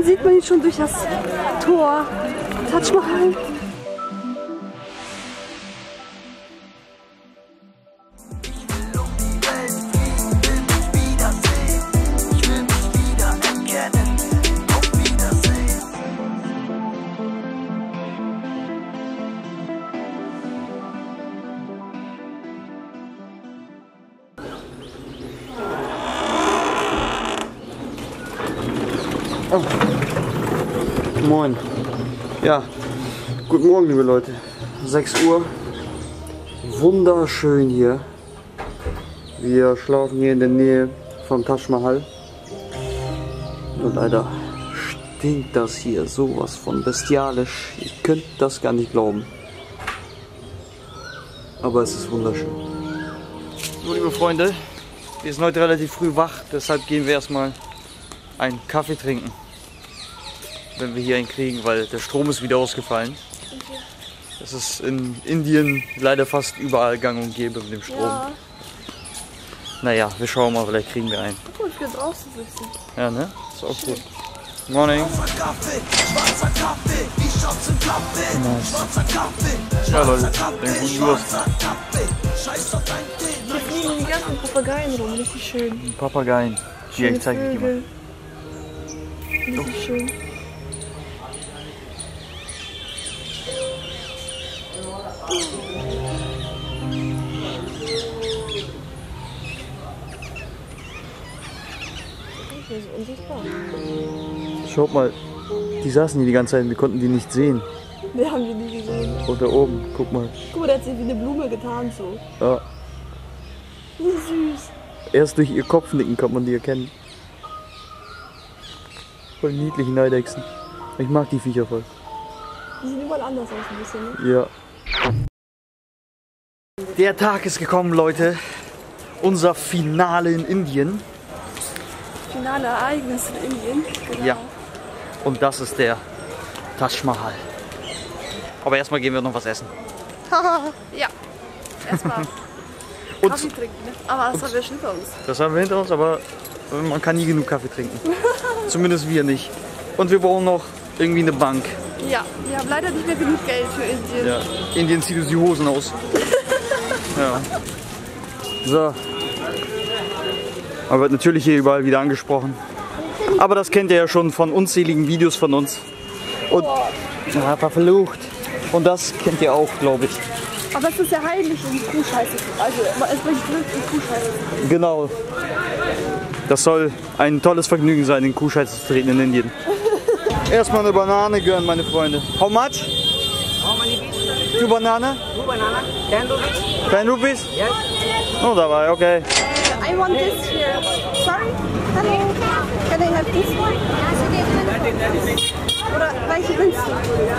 sieht man ihn schon durch das Tor. Taj Mahal. Oh. Moin. Ja, guten Morgen, liebe Leute. 6 Uhr. Wunderschön hier. Wir schlafen hier in der Nähe vom Taj Mahal. Und Alter, stinkt das hier sowas von bestialisch. Ihr könnt das gar nicht glauben. Aber es ist wunderschön. So, liebe Freunde, wir sind heute relativ früh wach, deshalb gehen wir erstmal einen Kaffee trinken, wenn wir hier einen kriegen, weil der Strom ist wieder ausgefallen. Das ist in Indien leider fast überall gang und gäbe mit dem Strom. Ja. Naja, wir schauen mal, vielleicht kriegen wir einen. Gut, wir draußen sitzen. Ja, ne? Ist auch gut. Morning. Ja, Leute, den guten Durst. Hier fliegen die ganzen Papageien rum, richtig schön. Papageien. Hier, ich zeige dich mal. Richtig schön. Das ist unsichtbar. Schaut mal, die saßen hier die ganze Zeit, wir konnten die nicht sehen. Wir haben die nie gesehen. Und da oben, guck mal. Guck mal, der hat sich wie eine Blume getan so. Ja. Wie süß. Erst durch ihr Kopfnicken kann man die erkennen. Voll niedliche Neidechsen. Ich mag die Viecher voll. Die sehen überall anders aus ein bisschen, ne? Ja. Der Tag ist gekommen, Leute. Unser Finale in Indien. Finale Ereignis in Indien. Genau. Ja. Und das ist der Taj Mahal. Aber erstmal gehen wir noch was essen. Ja. Erstmal Und Kaffee trinken, ne? Aber das haben wir schon hinter uns. das haben wir hinter uns, aber man kann nie genug Kaffee trinken. Zumindest wir nicht. Und wir brauchen noch irgendwie eine Bank. Ja, wir haben leider nicht mehr genug Geld für Indien. Ja. Indien zieht uns die Hosen aus. Ja. So. Aber wird natürlich hier überall wieder angesprochen. Aber das kennt ihr ja schon von unzähligen Videos von uns. Und ja, verflucht. Und das kennt ihr auch, glaube ich. Aber es ist ja heilig, in die Kuhscheiße. Also es bringt Glück, in Kuhscheiße zu treten. Genau. Das soll ein tolles Vergnügen sein, in Kuhscheiße zu treten in Indien. Erstmal eine Banane gönnen, meine Freunde. How much? How many pieces? 2 Banana? 2 banana, 10 rupees. 10 rupees? Yes. Oh, dabei, okay. I want this here. Sorry? Hello? Can I have this one? Oder welche willst du?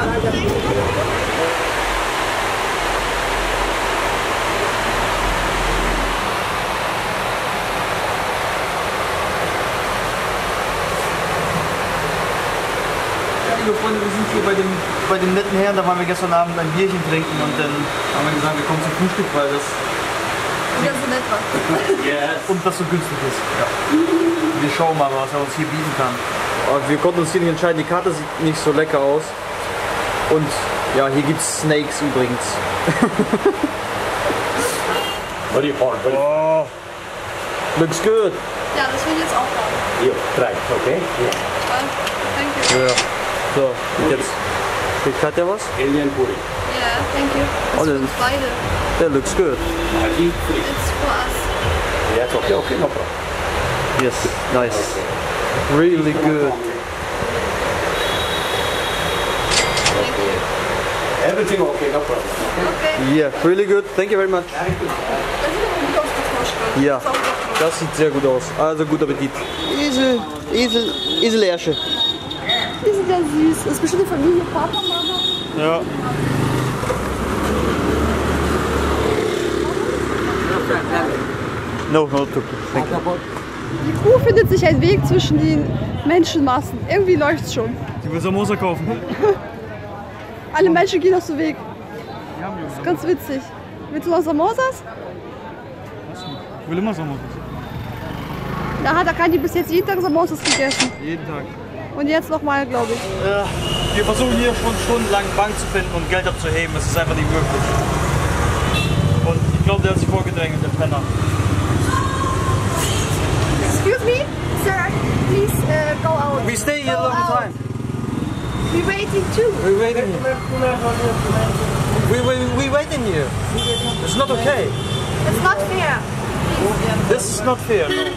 Liebe Freunde, wir sind hier bei dem netten Herrn, da waren wir gestern Abend ein Bierchen trinken und dann haben wir gesagt, wir kommen zum Frühstück, weil das Ja, so nett war. und das so günstig ist. Ja. Wir schauen mal, was er uns hier bieten kann. Und wir konnten uns hier nicht entscheiden, die Karte sieht nicht so lecker aus. Und ja, hier gibt es Snakes übrigens. Very hot, very Oh, looks good. Ja, das will ich jetzt auch haben. You try, okay? Yeah. Danke. Ja. So, und jetzt hat der was? Indian puri. Ja, thank you. Das Oh, ist für dann- uns beide. Der looks good. I eat free. It's for us. Yes, okay, okay, no problem. Yes, nice. Really good. Thank you. Everything okay, no problem. Okay. Yeah, really good. Thank you very much. Das sieht aber gut aus, Kartoschka. Ja, Das ist auch gut. das sieht sehr gut aus. Also guten Appetit. Eselärsche. Die sind ja süß. Das ist bestimmt eine Familie, Papa, Mama. Ja. No, no, thank you. Die Kuh findet sich einen Weg zwischen den Menschenmassen. Irgendwie läuft's schon. Die will Samosa kaufen. Alle Menschen gehen auf den Weg. Das ist ganz witzig. Willst du noch Samosas? Ich will immer Samosas. Da hat er keine bis jetzt jeden Tag Samosas gegessen. Jeden Tag. Und jetzt nochmal, glaube ich. Wir versuchen hier schon stundenlang Bank zu finden und Geld abzuheben. Es ist einfach nicht möglich. Und ich glaube, der hat sich vorgedrängelt, der Penner. Excuse me, sir, please go out. We stay here a long time. We waiting too. We're waiting here. We waiting here. It's not okay. It's not fair. This is not fair. No.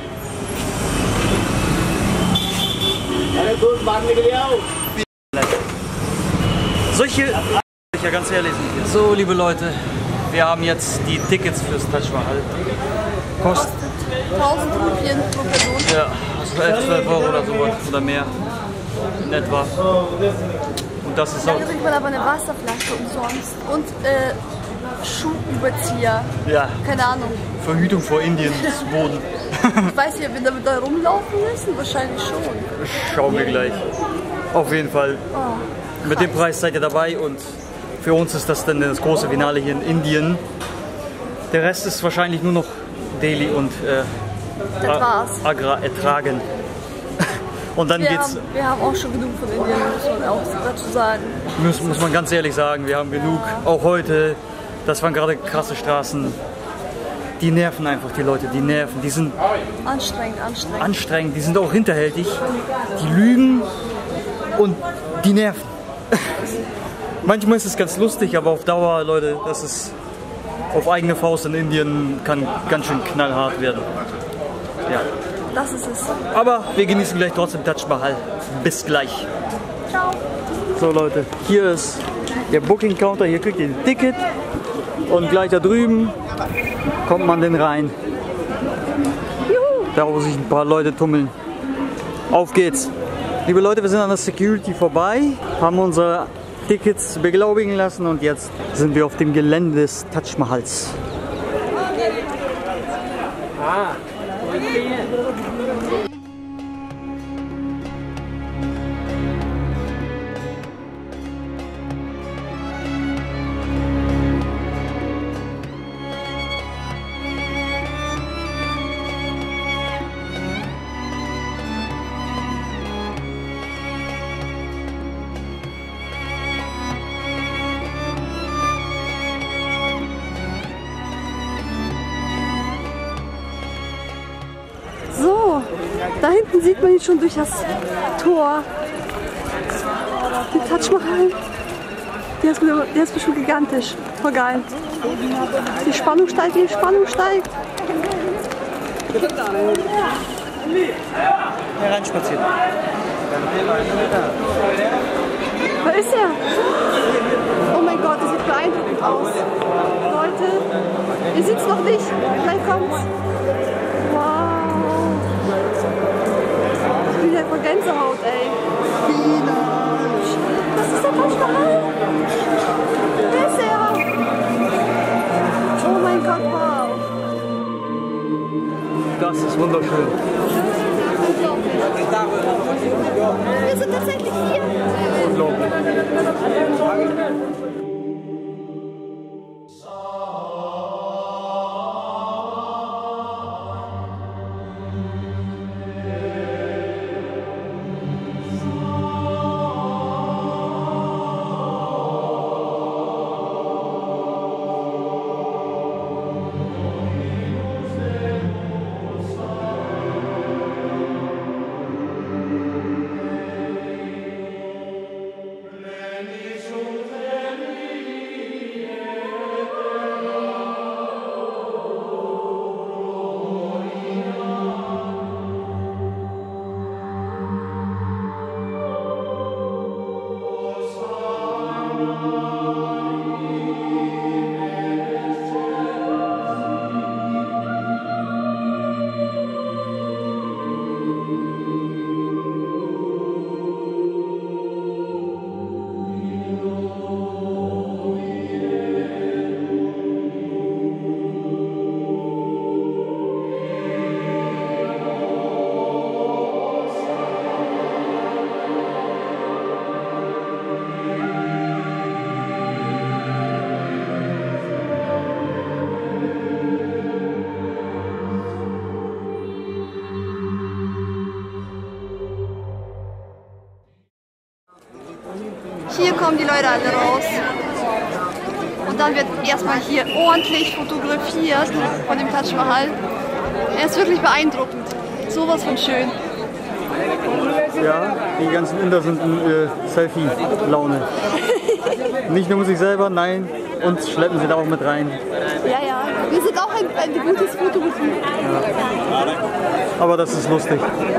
Solche, ich ja ganz ehrlich sind hier. So, liebe Leute, wir haben jetzt die Tickets fürs Taj Mahal. Kostet 1000 Rupien pro Person. ja, also 11, 12 Euro oder so oder mehr in etwa. Und das ist Da auch kriegt man aber eine Wasserflasche umsonst und Schuhüberzieher. ja, Keine Ahnung. Verhütung vor Indiens Boden. Ich weiß nicht, ob wir damit da rumlaufen müssen. Wahrscheinlich schon. Schauen wir gleich. Auf jeden Fall. Mit dem Preis seid ihr dabei und für uns ist das dann das große Finale hier in Indien. Der Rest ist wahrscheinlich nur noch Delhi und Das war's. Agra ertragen. Und dann geht's, Wir haben auch schon genug von Indien, muss man auch dazu sagen. muss man ganz ehrlich sagen, wir haben genug. Auch heute, das waren gerade krasse Straßen. Die nerven einfach die Leute, die nerven. Die sind Anstrengend. anstrengend, die sind auch hinterhältig. Die lügen und die nerven. Manchmal ist es ganz lustig, aber auf Dauer, Leute, das ist auf eigene Faust in Indien kann ganz schön knallhart werden. Ja. Das ist es. Aber wir genießen gleich trotzdem Taj Mahal. Bis gleich. Ciao. So Leute, hier ist der Booking Counter, hier kriegt ihr ein Ticket und gleich da drüben kommt man denn rein. Da wo sich ein paar Leute tummeln. Auf geht's. Liebe Leute, wir sind an der Security vorbei, haben unsere Tickets beglaubigen lassen und jetzt sind wir auf dem Gelände des Taj Mahals. So, da hinten sieht man ihn schon durch das Tor. Den Taj Mahal. Der ist bestimmt gigantisch. Voll geil. Die Spannung steigt, Hier Reinspazieren. Wer ist er? Oh mein Gott, das sieht beeindruckend aus. Leute, ihr seht es noch nicht. Gleich kommt's. Wow. Ich bin ja voll Gänsehaut, ey. Das ist der Taj Mahal. Wer ist er? Oh mein Gott, wow. Das ist wunderschön. Wir sind tatsächlich hier. Unglaublich. Hier kommen die Leute alle raus. Und dann wird erstmal hier ordentlich fotografiert von dem Taj Mahal. Er ist wirklich beeindruckend. Sowas von schön. Ja, die ganzen Inder sind in Selfie-Laune. Nicht nur sich selber, nein, uns schleppen sie da auch mit rein. Ja, ja. Wir sind auch ein gutes Fotomotiv. Ja. Aber das ist lustig.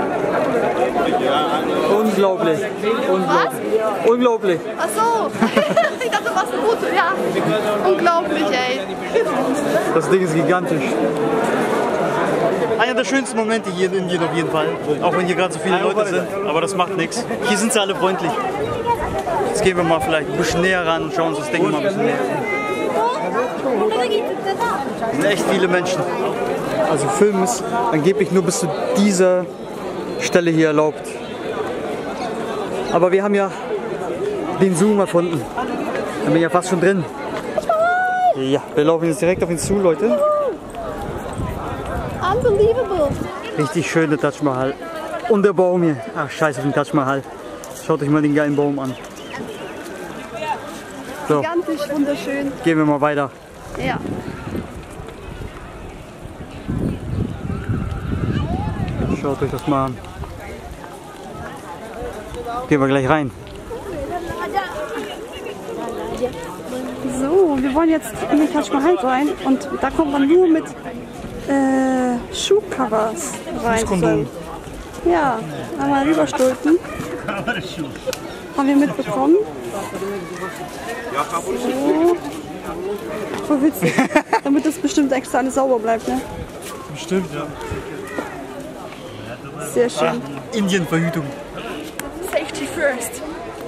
Unglaublich. Was? Unglaublich. Ach so. Ich dachte, was ein Foto. Ja. Unglaublich, ey. Das Ding ist gigantisch. Einer der schönsten Momente hier in Indien auf jeden Fall. Auch wenn hier gerade so viele Leute sind. Aber das macht nichts. Hier sind sie alle freundlich. Jetzt gehen wir mal vielleicht ein bisschen näher ran und schauen uns das Ding mal ein bisschen näher an. Es sind echt viele Menschen. Also Filmen ist angeblich nur bis zu dieser Stelle hier erlaubt. Aber wir haben ja den Zoom erfunden. Da bin ich ja fast schon drin. Ja, wir laufen jetzt direkt auf ihn zu, Leute. Unbelievable. Richtig schön, der Taj Mahal. Und der Baum hier. Ach, scheiß auf den Taj Mahal. Schaut euch mal den geilen Baum an. So, Gigantisch, wunderschön. gehen wir mal weiter. Ja. Schaut euch das mal an. Gehen wir gleich rein. So, wir wollen jetzt in den Taj Mahal rein und da kommt man nur mit Schuhcovers rein. Fußkondom. Ja, einmal rüberstülpen. Haben wir mitbekommen. So. Voll witzig. Damit das bestimmt extra alles sauber bleibt, ne? Bestimmt, ja. Sehr schön. Indienverhütung. Safety first.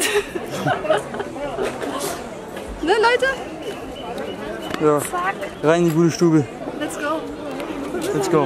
Ne, Leute? Ja, Zack. rein in die gute Stube. Let's go. Let's go.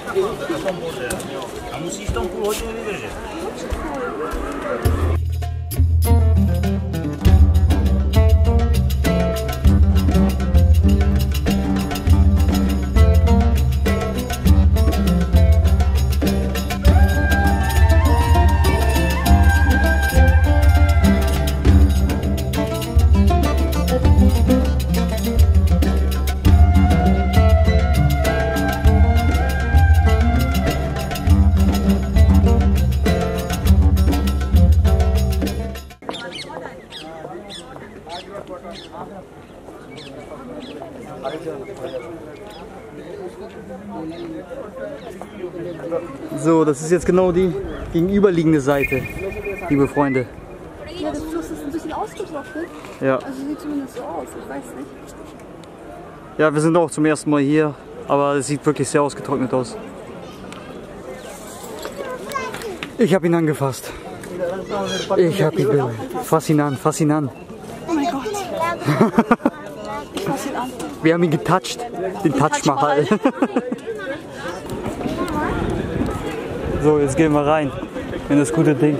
So, das ist jetzt genau die gegenüberliegende Seite, liebe Freunde. Ja, der Fluss ist ein bisschen ausgetrocknet. Ja. Also sieht zumindest so aus, ich weiß nicht. Ja, wir sind auch zum ersten Mal hier, aber es sieht wirklich sehr ausgetrocknet aus. Ich habe ihn angefasst. Ich habe ihn berührt. Fass ihn an, fass ihn an. Oh mein Gott. Ich fass ihn an. Wir haben ihn getoucht, den Taj Mahal. So, jetzt gehen wir rein in das gute Ding.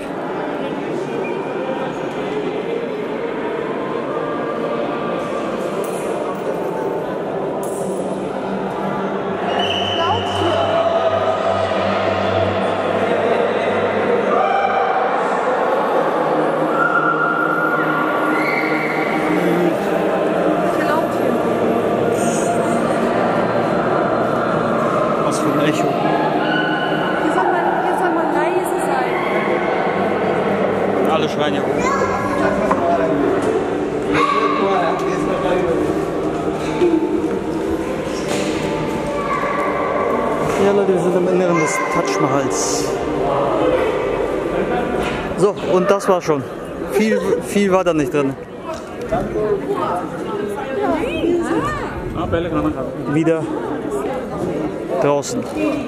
Was für ein Echo. Hier soll man leise sein. Alle schreien hier oben. Ja Leute, wir sind im Inneren des Taj Mahals. So, und das war schon. Viel war da nicht drin. Wieder draußen.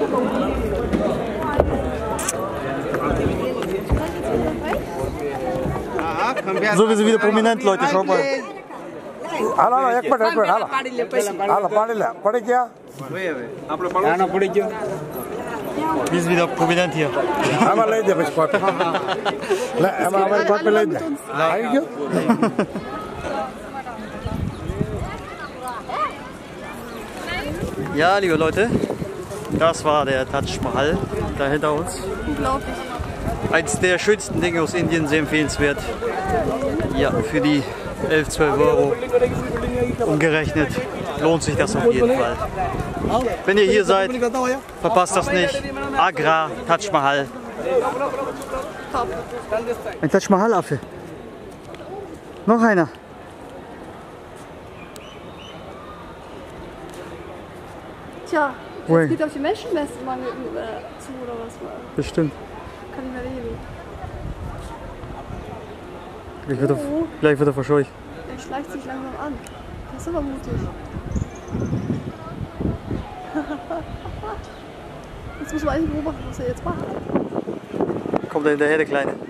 So, wir sind wieder prominent, Leute, schau mal. હાલો એક મિનિટ હાલો હાલો પાણી લે પડી ગયા Wir sind wieder prominent hier. આમાં લઈ દે પછી કોપી લે એમાં અમારી કોપી લઈ દે આવી ગયો Ja, liebe Leute, das war der Taj Mahal da hinter uns. Unglaublich. Eins der schönsten Dinge aus Indien, sehr empfehlenswert. Ja, für die 11, 12 Euro umgerechnet lohnt sich das auf jeden Fall. Wenn ihr hier seid, verpasst das nicht. Agra, Taj Mahal. Ein Taj Mahal-Affe. Noch einer. Tja, Ui. jetzt geht auf die Menschenmesse mal zu oder was? Bestimmt. Kann ich mehr reden. Gleich wird er verscheucht. Er schleicht sich langsam an. Das ist aber mutig. Jetzt muss man eigentlich beobachten, was er jetzt macht. Kommt er hinterher, der Kleine?